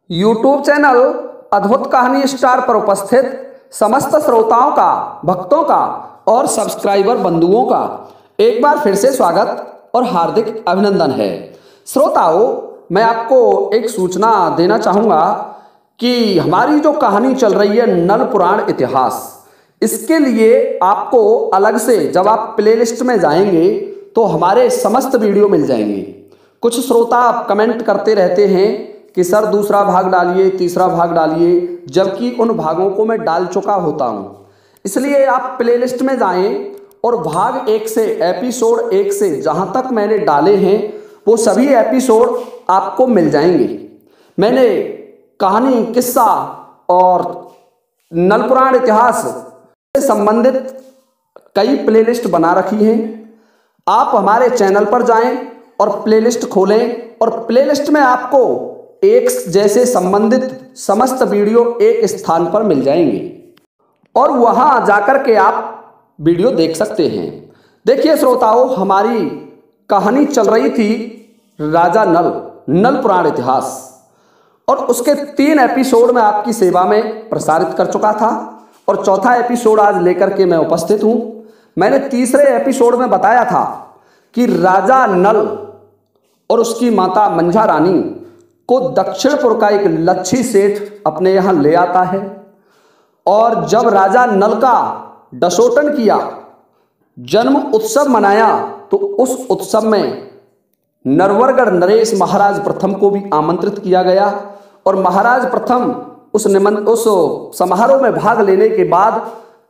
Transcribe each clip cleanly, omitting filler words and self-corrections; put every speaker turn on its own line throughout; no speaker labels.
YouTube channel अद्भुत कहानी star पर उपस्थित समस्त श्रोताओं का, भक्तों का और सब्सक्राइबर बंधुओं का एक बार फिर से स्वागत और हार्दिक अभिनंदन है। श्रोताओं, मैं आपको एक सूचना देना चाहूँगा कि हमारी जो कहानी चल रही है नल पुराण इतिहास, इसके लिए आपको अलग से जब आप प्लेलिस्ट में जाएंगे तो हमारे समस्त वीडियो मिल जाएंगे। कुछ श्रोता कमेंट करते रहते हैं कि सर दूसरा भाग डालिए, तीसरा भाग डालिए, जबकि उन भागों को मैं डाल चुका होता हूँ। इसलिए आप प्लेलिस्ट में जाएं और भाग 1 से, एपिसोड 1 से जहाँ तक मैंने डाले हैं वो सभी एपिसोड आपको मिल जाएंगे। मैंने कहानी, किस्सा और नल पुराण इतिहास से संबंधित कई प्लेलिस्ट बना रखी हैं। आप हमारे चैनल पर जाएं और प्लेलिस्ट खोलें और प्लेलिस्ट में आपको एक जैसे संबंधित समस्त वीडियो एक स्थान पर मिल जाएंगे और वहां जाकर के आप वीडियो देख सकते हैं। देखिए श्रोताओं, हमारी कहानी चल रही थी राजा नल पुराण इतिहास, और उसके 3 एपिसोड में आपकी सेवा में प्रसारित कर चुका था और चौथा एपिसोड आज लेकर के मैं उपस्थित हूं। मैंने तीसरे एपिसोड में बताया था कि राजा नल और उसकी माता मंझा रानी को दक्षिणपुर का एक लच्छी सेठ अपने यहाँ ले आता है, और जब राजा नल का दशोटन किया, जन्म उत्सव मनाया, तो उस उत्सव में नरवरगढ़ नरेश महाराज प्रथम को भी आमंत्रित किया गया। और महाराज प्रथम उस समारोह में भाग लेने के बाद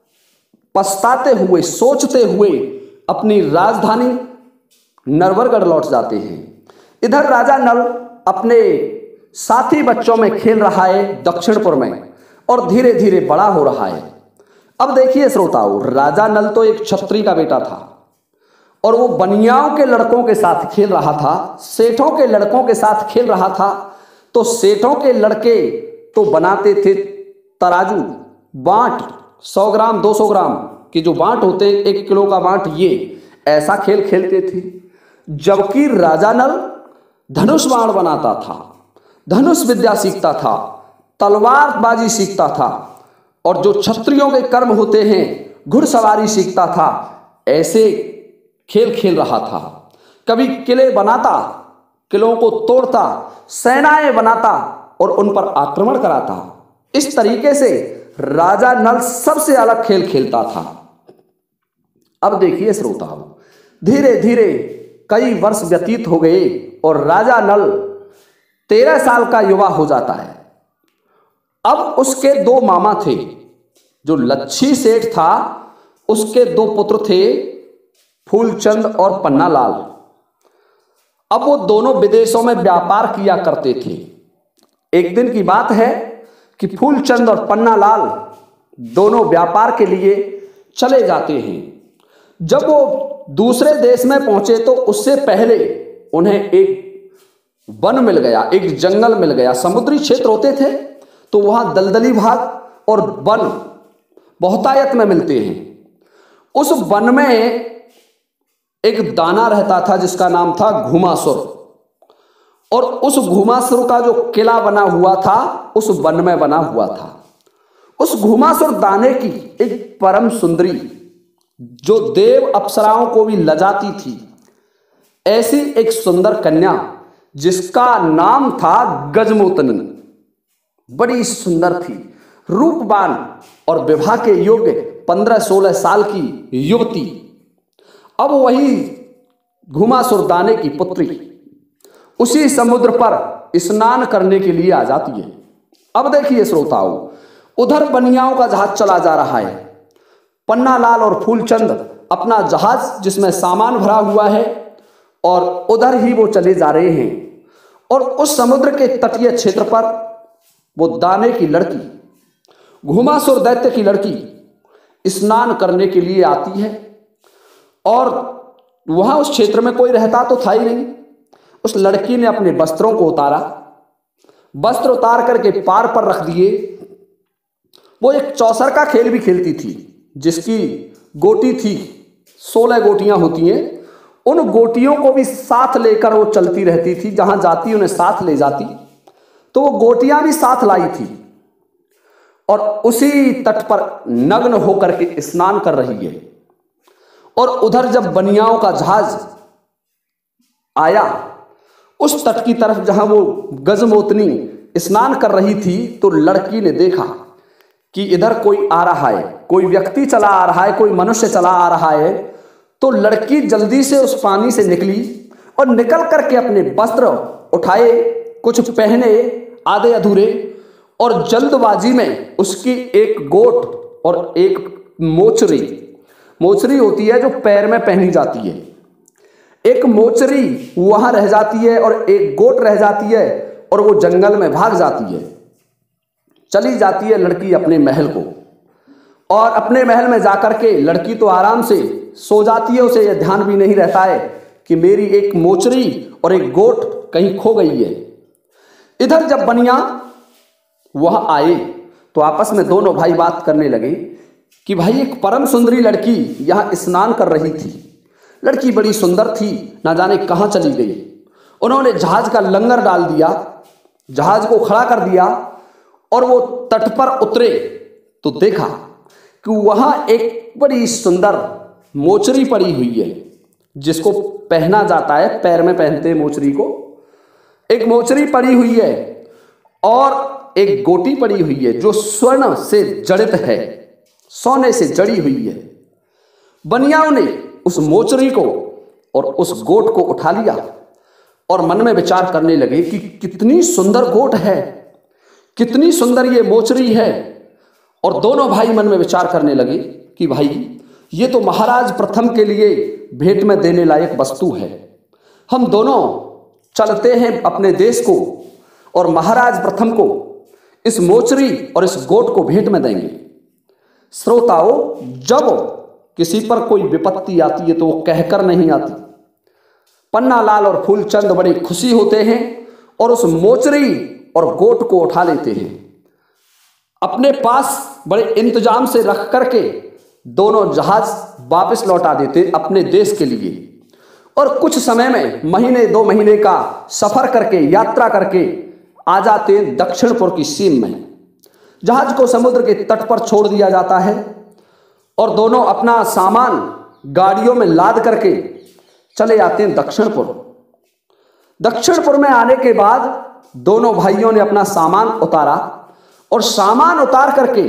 पछताते हुए, सोचते हुए अपनी राजधानी नरवरगढ़ लौट जाते हैं। इधर राजा नल अपने साथी बच्चों में खेल रहा है दक्षिणपुर में और धीरे धीरे बड़ा हो रहा है। अब देखिए श्रोताओं, राजा नल तो एक क्षत्रिय का बेटा था और वो बनियाओं के लड़कों के साथ खेल रहा था, सेठों के लड़कों के साथ खेल रहा था। तो सेठों के लड़के तो बनाते थे तराजू, बांट, 100 ग्राम 200 ग्राम की जो बांट होते, 1 किलो का बांट, ये ऐसा खेल खेलते थे। जबकि राजा नल धनुष बाण बनाता था, धनुष विद्या सीखता था, तलवारबाजी सीखता था, और जो क्षत्रियों के कर्म होते हैं घुड़सवारी सीखता था। ऐसे खेल खेल रहा था। कभी किले बनाता, किलों को तोड़ता, सेनाएं बनाता और उन पर आक्रमण कराता। इस तरीके से राजा नल सबसे अलग खेल खेलता था। अब देखिए श्रोताओं, धीरे धीरे कई वर्ष व्यतीत हो गए और राजा नल 13 साल का युवा हो जाता है। अब उसके 2 मामा थे। जो लच्छी सेठ था उसके 2 पुत्र थे, फूलचंद और पन्नालाल। अब वो दोनों विदेशों में व्यापार किया करते थे। एक दिन की बात है कि फूलचंद और पन्नालाल दोनों व्यापार के लिए चले जाते हैं। जब वो दूसरे देश में पहुंचे तो उससे पहले उन्हें एक वन मिल गया, एक जंगल मिल गया। समुद्री क्षेत्र होते थे तो वहां दलदली भाग और वन बहुतायत में मिलते हैं। उस वन में एक दाना रहता था जिसका नाम था घुमासुर, और उस घुमासुर का जो किला बना हुआ था उस वन में बना हुआ था। उस घुमासुर दाने की एक परम सुंदरी, जो देव अप्सराओं को भी लजाती थी, ऐसी एक सुंदर कन्या जिसका नाम था गजमोतनी, बड़ी सुंदर थी, रूपवान और विवाह के योग्य 15-16 साल की युवती। अब वही घुमासुर दाने की पुत्री उसी समुद्र पर स्नान करने के लिए आ जाती है। अब देखिए श्रोताओं, उधर बनियाओं का जहाज चला जा रहा है। पन्नालाल और फूलचंद अपना जहाज जिसमें सामान भरा हुआ है और उधर ही वो चले जा रहे हैं। और उस समुद्र के तटीय क्षेत्र पर वो दाने की लड़की, घुमासुर दैत्य की लड़की स्नान करने के लिए आती है। और वहां उस क्षेत्र में कोई रहता तो था ही नहीं। उस लड़की ने अपने वस्त्रों को उतारा, वस्त्र उतार करके पार पर रख दिए। वो एक चौसर का खेल भी खेलती थी जिसकी गोटी थी, 16 गोटियां होती हैं, उन गोटियों को भी साथ लेकर वो चलती रहती थी। जहां जाती उन्हें साथ ले जाती। तो वो गोटियां भी साथ लाई थी और उसी तट पर नग्न होकर के स्नान कर रही है। और उधर जब बनियाओं का जहाज आया उस तट की तरफ जहां वो गजमोतनी स्नान कर रही थी, तो लड़की ने देखा कि इधर कोई आ रहा है, कोई व्यक्ति चला आ रहा है, कोई मनुष्य चला आ रहा है। तो लड़की जल्दी से उस पानी से निकली और निकल करके अपने वस्त्र उठाए, कुछ पहने आधे अधूरे, और जल्दबाजी में उसकी एक गोट और एक मोचरी, मोचरी होती है जो पैर में पहनी जाती है, एक मोचरी वहां रह जाती है और एक गोट रह जाती है और वो जंगल में भाग जाती है। चली जाती है लड़की अपने महल को, और अपने महल में जाकर के लड़की तो आराम से सो जाती है। उसे यह ध्यान भी नहीं रहता है कि मेरी एक मोचरी और एक गोट कहीं खो गई है। इधर जब बनिया वहां आए तो आपस में दोनों भाई बात करने लगे कि भाई एक परम सुंदरी लड़की यहां स्नान कर रही थी। लड़की बड़ी सुंदर थी, ना जाने कहां चली गई। उन्होंने जहाज का लंगर डाल दिया, जहाज को खड़ा कर दिया और वो तट पर उतरे तो देखा कि वहां एक बड़ी सुंदर मोचरी पड़ी हुई है, जिसको पहना जाता है, पैर में पहनते हैं मोचरी को। एक मोचरी पड़ी हुई है और एक गोटी पड़ी हुई है जो स्वर्ण से जड़ित है, सोने से जड़ी हुई है। बनियाओं ने उस मोचरी को और उस गोट को उठा लिया और मन में विचार करने लगे कि कितनी सुंदर गोट है, कितनी सुंदर ये मोचरी है। और दोनों भाई मन में विचार करने लगे कि भाई ये तो महाराज प्रथम के लिए भेंट में देने लायक वस्तु है। हम दोनों चलते हैं अपने देश को और महाराज प्रथम को इस मोचरी और इस गोट को भेंट में देंगे। श्रोताओं, जब किसी पर कोई विपत्ति आती है तो वो कहकर नहीं आती। पन्नालाल और फूलचंद बड़े खुशी होते हैं और उस मोचरी और गोट को उठा लेते हैं, अपने पास बड़े इंतजाम से रख करके दोनों जहाज वापस लौटा देते अपने देश के लिए। और कुछ समय में, महीने 2 महीने का सफर करके, यात्रा करके आ जाते दक्षिणपुर की सीम में। जहाज को समुद्र के तट पर छोड़ दिया जाता है और दोनों अपना सामान गाड़ियों में लाद करके चले आते हैं दक्षिणपुर। दक्षिणपुर में आने के बाद दोनों भाइयों ने अपना सामान उतारा और सामान उतार करके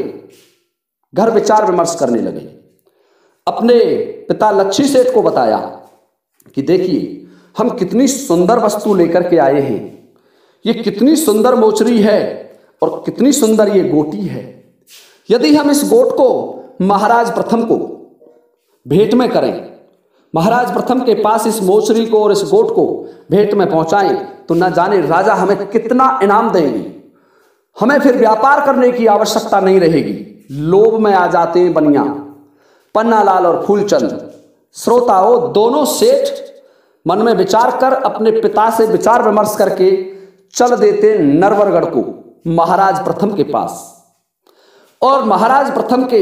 घर विचार विमर्श करने लगे। अपने पिता लच्छी सेठ को बताया कि देखिए, हम कितनी सुंदर वस्तु लेकर के आए हैं, ये कितनी सुंदर मोचरी है और कितनी सुंदर ये गोटी है। यदि हम इस गोट को महाराज प्रथम को भेंट में करें, महाराज प्रथम के पास इस मोचरी को और इस गोट को भेंट में पहुंचाएं, तो न जाने राजा हमें कितना इनाम देंगे। हमें फिर व्यापार करने की आवश्यकता नहीं रहेगी। लोभ में आ जाते हैं बनिया, पन्नालाल और फूलचंद। श्रोताओं, दोनों सेठ मन में विचार कर अपने पिता से विचार विमर्श करके चल देते नरवरगढ़ को, महाराज प्रथम के पास। और महाराज प्रथम के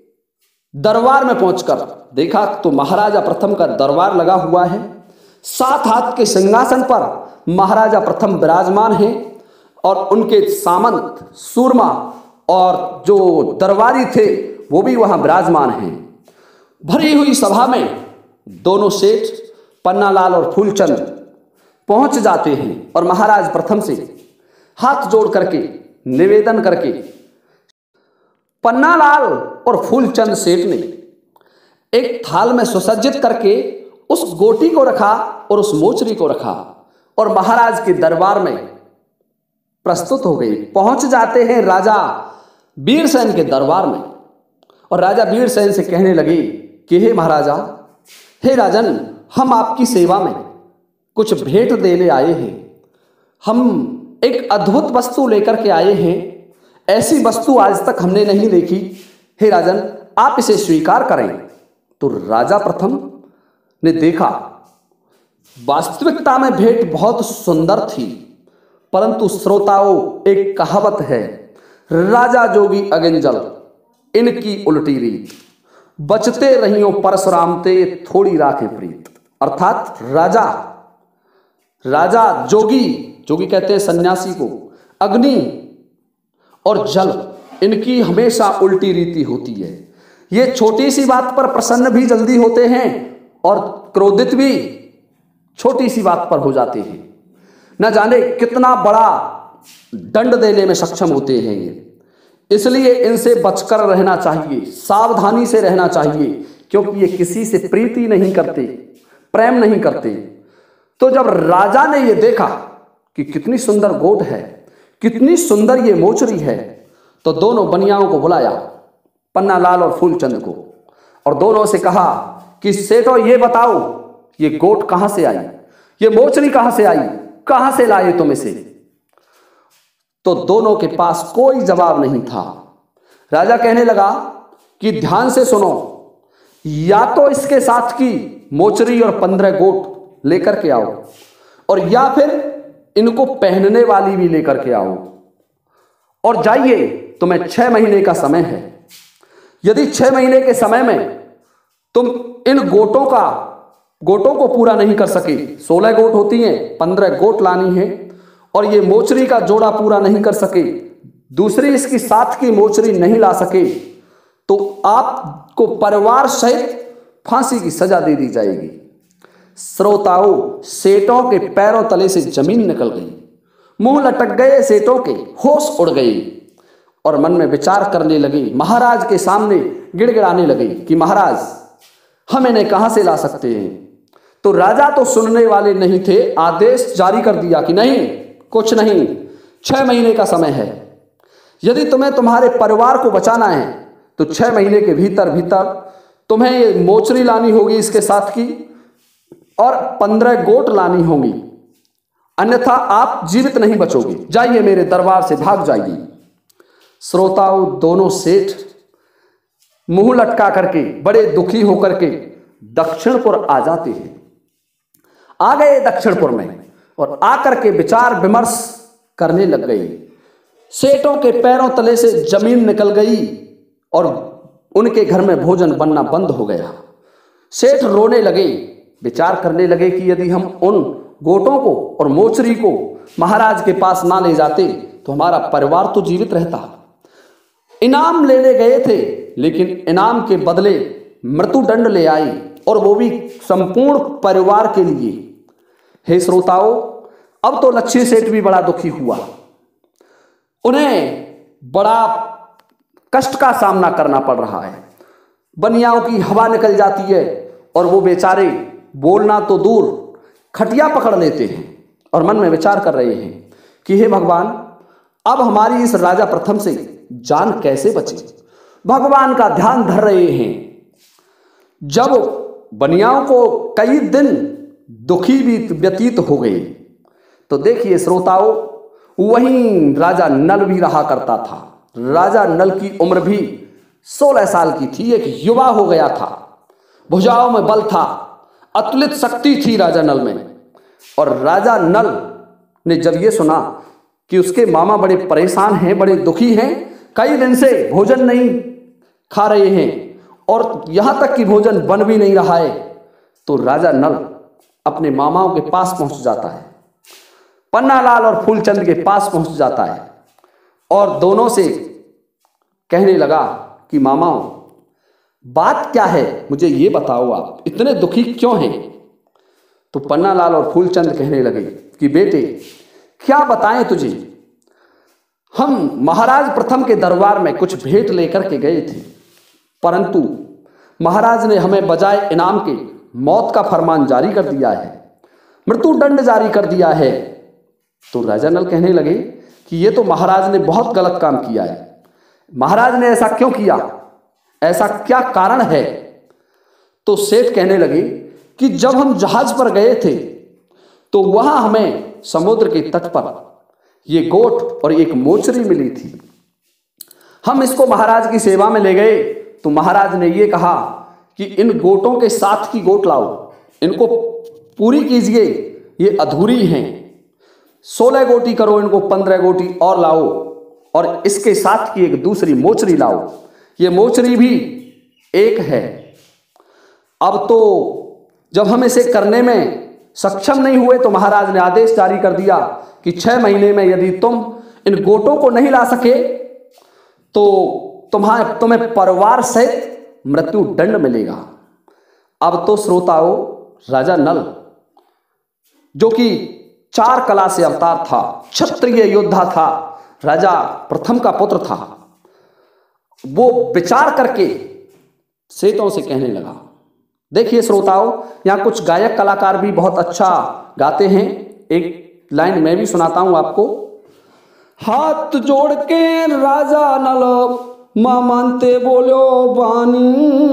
दरबार में पहुंचकर देखा तो महाराजा प्रथम का दरबार लगा हुआ है। 7 हाथ के सिंहासन पर महाराजा प्रथम विराजमान हैं और उनके सामंत, सूरमा और जो दरबारी थे वो भी वहां विराजमान हैं। भरी हुई सभा में दोनों सेठ पन्नालाल और फूलचंद पहुंच जाते हैं और महाराज प्रथम से हाथ जोड़ करके निवेदन करके पन्नालाल और फूलचंद सेठ ने एक थाल में सुसज्जित करके उस गोटी को रखा और उस मोचरी को रखा और महाराज के दरबार में प्रस्तुत हो गई। पहुंच जाते हैं राजा वीरसेन के दरबार में और राजा वीरसेन से कहने लगे कि हे महाराजा, हे राजन, हम आपकी सेवा में कुछ भेंट देने आए हैं। हम एक अद्भुत वस्तु लेकर के आए हैं, ऐसी वस्तु आज तक हमने नहीं देखी। हे राजन, आप इसे स्वीकार करें। तो राजा प्रथम ने देखा, वास्तविकता में भेंट बहुत सुंदर थी, परंतु श्रोताओं, एक कहावत है, राजा जोगी अगिंजल इनकी उल्टी रीत, बचते रहियो परशुराम ते थोड़ी राखे प्रीत। अर्थात राजा जोगी कहते हैं सन्यासी को, अग्नि और जल, इनकी हमेशा उल्टी रीति होती है। ये छोटी सी बात पर प्रसन्न भी जल्दी होते हैं और क्रोधित भी छोटी सी बात पर हो जाते हैं। न जाने कितना बड़ा दंड देने में सक्षम होते हैं ये। इसलिए इनसे बचकर रहना चाहिए, सावधानी से रहना चाहिए, क्योंकि ये किसी से प्रीति नहीं करते, प्रेम नहीं करते। तो जब राजा ने ये देखा कि कितनी सुंदर गोट है, कितनी सुंदर ये मोचरी है, तो दोनों बनियाओं को बुलाया, पन्नालाल और फूलचंद को, और दोनों से कहा कि सेठो ये बताओ, ये गोट कहां से आई, ये मोचरी कहां से आई, कहां से लाए तुम इसे? तो दोनों के पास कोई जवाब नहीं था। राजा कहने लगा कि ध्यान से सुनो, या तो इसके साथ की मोचरी और 15 गोट लेकर के आओ, और या फिर इनको पहनने वाली भी लेकर के आओ, और जाइए, तुम्हें 6 महीने का समय है। यदि 6 महीने के समय में तुम इन गोटों को पूरा नहीं कर सके, 16 गोट होती हैं, 15 गोट लानी है, और ये मोचरी का जोड़ा पूरा नहीं कर सके, दूसरी इसकी साथ की मोचरी नहीं ला सके, तो आपको परिवार सहित फांसी की सजा दे दी जाएगी। श्रोताओं, सेठों के पैरों तले से जमीन निकल गई, मुंह लटक गए सेठों के, होश उड़ गए, और मन में विचार करने लगे, महाराज के सामने गिड़गिड़ाने लगे कि महाराज हम इन्हें कहां से ला सकते हैं? तो राजा तो सुनने वाले नहीं थे, आदेश जारी कर दिया कि नहीं, कुछ नहीं, 6 महीने का समय है। यदि तुम्हें तुम्हारे परिवार को बचाना है तो 6 महीने के भीतर भीतर तुम्हें ये मोचरी लानी होगी इसके साथ की, और 15 गोट लानी होंगी, अन्यथा आप जीवित नहीं बचोगे। जाइए, मेरे दरबार से भाग जाइए। श्रोताओं, दोनों सेठ मुंह लटका करके, बड़े दुखी होकर के दक्षिणपुर आ जाते हैं। आ गए दक्षिणपुर में, और आकर के विचार विमर्श करने लग गए। सेठों के पैरों तले से जमीन निकल गई और उनके घर में भोजन बनना बंद हो गया। सेठ रोने लगे, विचार करने लगे कि यदि हम उन गोटों को और मोचरी को महाराज के पास ना ले जाते तो हमारा परिवार तो जीवित रहता। इनाम लेने गए थे, लेकिन इनाम के बदले मृत्युदंड ले आए, और वो भी संपूर्ण परिवार के लिए। हे श्रोताओं, अब तो लच्छी सेठ भी बड़ा दुखी हुआ। उन्हें बड़ा कष्ट का सामना करना पड़ रहा है। बनियाओं की हवा निकल जाती है और वो बेचारे बोलना तो दूर, खटिया पकड़ लेते हैं और मन में विचार कर रहे हैं कि हे भगवान, अब हमारी इस राजा प्रथम से जान कैसे बचे। भगवान का ध्यान धर रहे हैं। जब बनियाओं को कई दिन दुखी भी व्यतीत हो गए, तो देखिए श्रोताओं, वहीं राजा नल भी रहा करता था। राजा नल की उम्र भी 16 साल की थी, एक युवा हो गया था। भुजाओं में बल था, अतुलित शक्ति थी राजा नल में। और राजा नल ने जब ये सुना कि उसके मामा बड़े परेशान हैं, बड़े दुखी हैं, कई दिन से भोजन नहीं खा रहे हैं और यहां तक कि भोजन बन भी नहीं रहा है, तो राजा नल अपने मामाओं के पास पहुंच जाता है, पन्नालाल और फूलचंद के पास पहुंच जाता है और दोनों से कहने लगा कि मामाओं, बात क्या है, मुझे ये बताओ, आप इतने दुखी क्यों हैं? तो पन्नालाल और फूलचंद कहने लगे कि बेटे, क्या बताएं तुझे, हम महाराज प्रथम के दरबार में कुछ भेंट लेकर के गए थे, परंतु महाराज ने हमें बजाय इनाम के मौत का फरमान जारी कर दिया है, मृत्युदंड जारी कर दिया है। तो राजा नल कहने लगे कि ये तो महाराज ने बहुत गलत काम किया है। महाराज ने ऐसा क्यों किया, ऐसा क्या कारण है? तो सेठ कहने लगे कि जब हम जहाज पर गए थे तो वहां हमें समुद्र के तट पर ये गोट और एक मोचरी मिली थी। हम इसको महाराज की सेवा में ले गए तो महाराज ने ये कहा कि इन गोटों के साथ की गोट लाओ, इनको पूरी कीजिए, ये अधूरी हैं, 16 गोटी करो, इनको 15 गोटी और लाओ, और इसके साथ की एक दूसरी मोचरी लाओ, ये मोचरी भी एक है। अब तो जब हम इसे करने में सक्षम नहीं हुए तो महाराज ने आदेश जारी कर दिया कि 6 महीने में यदि तुम इन गोटों को नहीं ला सके तो तुम्हें परिवार सहित मृत्यु दंड मिलेगा। अब तो श्रोताओं, राजा नल जो कि 4 कला से अवतार था, क्षत्रिय योद्धा था, राजा प्रथम का पुत्र था, वो विचार करके सेतों से कहने लगा। देखिए श्रोताओं, यहाँ कुछ गायक कलाकार भी बहुत अच्छा गाते हैं। एक लाइन मैं भी सुनाता हूं आपको। हाथ जोड़ के राजा नल मां मानते बोलो बानी,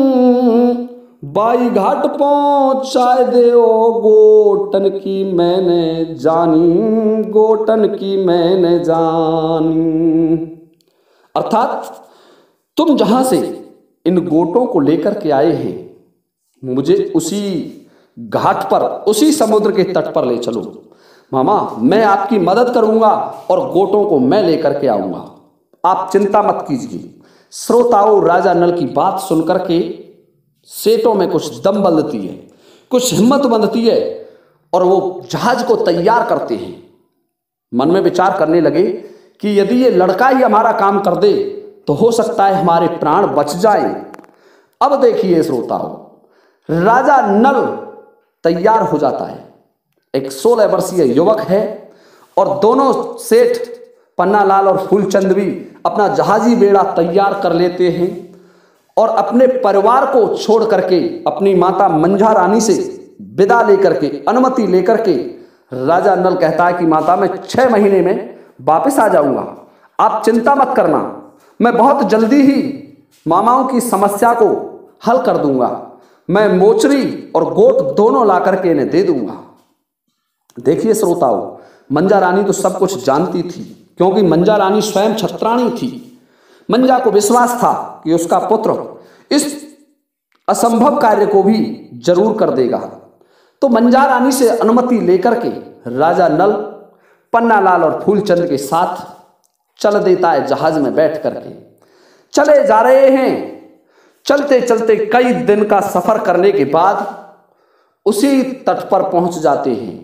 बाई घाट पहुंचाए दे ओ गोटन की मैंने जानी, गोटन की मैंने जानी। अर्थात तुम जहां से इन गोटों को लेकर के आए हैं, मुझे उसी घाट पर, उसी समुद्र के तट पर ले चलो मामा, मैं आपकी मदद करूंगा और गोटों को मैं लेकर के आऊंगा, आप चिंता मत कीजिए। श्रोताओं, राजा नल की बात सुनकर के सेठों में कुछ दम बंधती है, कुछ हिम्मत बंधती है और वो जहाज को तैयार करते हैं। मन में विचार करने लगे कि यदि ये लड़का ही हमारा काम कर दे तो हो सकता है हमारे प्राण बच जाए। अब देखिए श्रोताओं, राजा नल तैयार हो जाता है। एक 16 वर्षीय युवक है और दोनों सेठ पन्नालाल और फूलचंद भी अपना जहाजी बेड़ा तैयार कर लेते हैं और अपने परिवार को छोड़ करके अपनी माता मंझा रानी से विदा लेकर के, अनुमति लेकर के राजा नल कहता है कि माता, मैं 6 महीने में वापस आ जाऊंगा, आप चिंता मत करना, मैं बहुत जल्दी ही मामाओं की समस्या को हल कर दूंगा, मैं मोचरी और गोट दोनों ला करके इन्हें दे दूंगा। देखिए श्रोताओं, मंझा रानी तो सब कुछ जानती थी, क्योंकि मंझा रानी स्वयं क्षत्राणी थी। मंझा को विश्वास था कि उसका पुत्र इस असंभव कार्य को भी जरूर कर देगा। तो मंझा रानी से अनुमति लेकर के राजा नल पन्नालाल और फूलचंद के साथ चल देता है। जहाज में बैठ करके चले जा रहे हैं। चलते चलते कई दिन का सफर करने के बाद उसी तट पर पहुंच जाते हैं।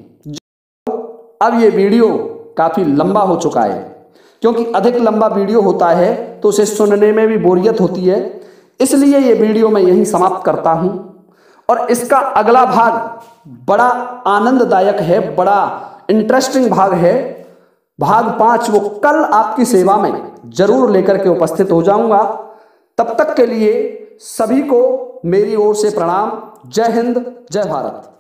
अब ये वीडियो काफी लंबा हो चुका है, क्योंकि अधिक लंबा वीडियो होता है तो उसे सुनने में भी बोरियत होती है, इसलिए ये वीडियो मैं यहीं समाप्त करता हूं। और इसका अगला भाग बड़ा आनंददायक है, बड़ा इंटरेस्टिंग भाग है। भाग 5 वो कल आपकी सेवा में जरूर लेकर के उपस्थित हो जाऊंगा। तब तक के लिए सभी को मेरी ओर से प्रणाम। जय हिंद, जय भारत।